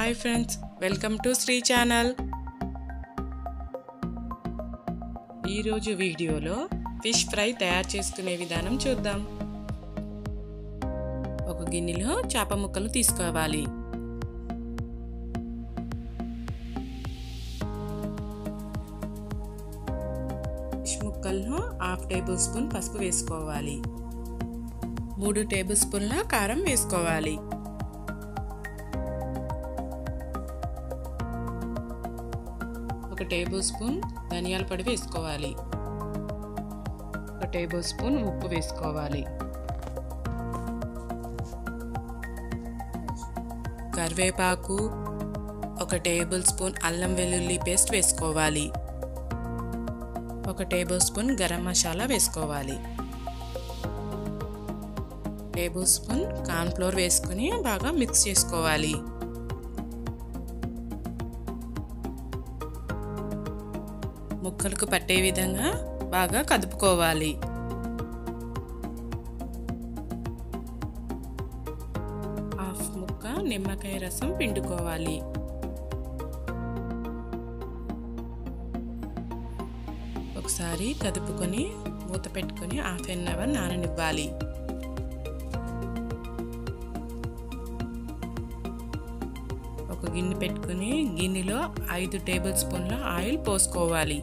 Hi friends, welcome to Sri channel. ఈరోజు వీడియోలో fish fry తయారు చేసుకునే విధానం చూద్దాం. ఒక గిన్నెలో చేప ముక్కలు తీసుకోవాలి. ఫిష్ ముక్కల్లో 1/2 టేబుల్ స్పూన్ పసుపు వేసుకోవాలి. 3 టేబుల్ స్పూన్ల కారం వేసుకోవాలి. 1 టేబుల్ స్పూన్ ధనియాల పొడి వేసుకోవాలి. 1 టేబుల్ స్పూన్ ఉప్పు వేసుకోవాలి. కరివేపాకు, 1 టేబుల్ స్పూన్ అల్లం వెల్లుల్లి పేస్ట్ వేసుకోవాలి. 1 టేబుల్ స్పూన్ గరం మసాలా వేసుకోవాలి. 1 టేబుల్ స్పూన్ కార్న్ ఫ్లోర్ వేసుకుని బాగా మిక్స్ చేసుకోవాలి. ముక్కలకు పట్టే విధంగా బాగా కదుపుకోవాలి. హాఫ్ ముక్క నిమ్మకాయ రసం పిండుకోవాలి. ఒకసారి కదుపుకొని మూత పెట్టుకొని 1/2 అవర్ నాననివ్వాలి. ఒక గిన్నె పెట్టుకుని గిన్నెలో 5 టేబుల్ స్పూన్ల ఆయిల్ పోసుకోవాలి.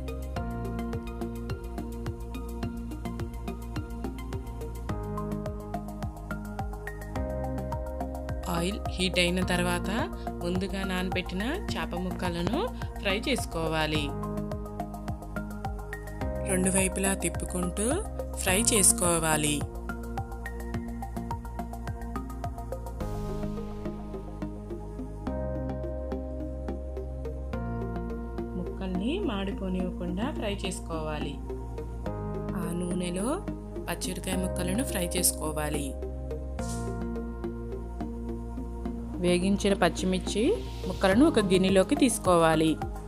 ఆయిల్ హీట్ అయిన తర్వాత ముందుగా నానబెట్టిన చేప ముక్కలను ఫ్రై చేసుకోవాలి. 2 వైపులా తిప్పుకుంటూ ఫ్రై చేసుకోవాలి. ముక్కల్ని మాడిపోనివ్వకుండా ఫ్రై చేసుకోవాలి. ఆ నూనెలో పచ్చిమిరపకాయ ముక్కలను ఫ్రై చేసుకోవాలి. వేగించిన పచ్చిమిర్చి ముక్కలను ఒక గిన్నెలోకి తీసుకోవాలి.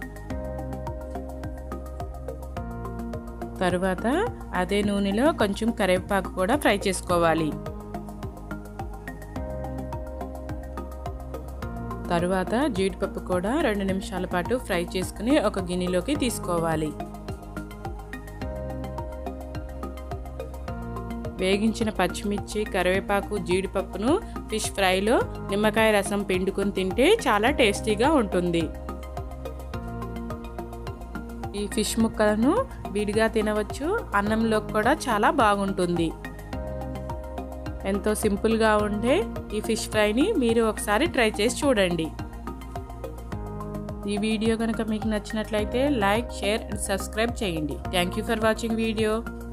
తరువాత అదే నూనెలో కొంచెం కరివేపాకు కూడా ఫ్రై చేసుకోవాలి. తరువాత జీడిపప్పు కూడా 2 నిమిషాల పాటు ఫ్రై చేసుకుని ఒక గిన్నెలోకి తీసుకోవాలి. వేగించిన పచ్చిమిర్చి, కరివేపాకు, జీడిపప్పును ఫిష్ ఫ్రైలో నిమ్మకాయ రసం పిండుకొని తింటే చాలా టేస్టీగా ఉంటుంది. ఈ ఫిష్ ముక్కలను విడిగా తినవచ్చు, అన్నంలో కూడా చాలా బాగుంటుంది. ఎంతో సింపుల్గా ఉండే ఈ ఫిష్ ఫ్రైని మీరు ఒకసారి ట్రై చేసి చూడండి. ఈ వీడియో కనుక మీకు నచ్చినట్లయితే లైక్, షేర్ అండ్ సబ్స్క్రైబ్ చేయండి. Thank you for watching video.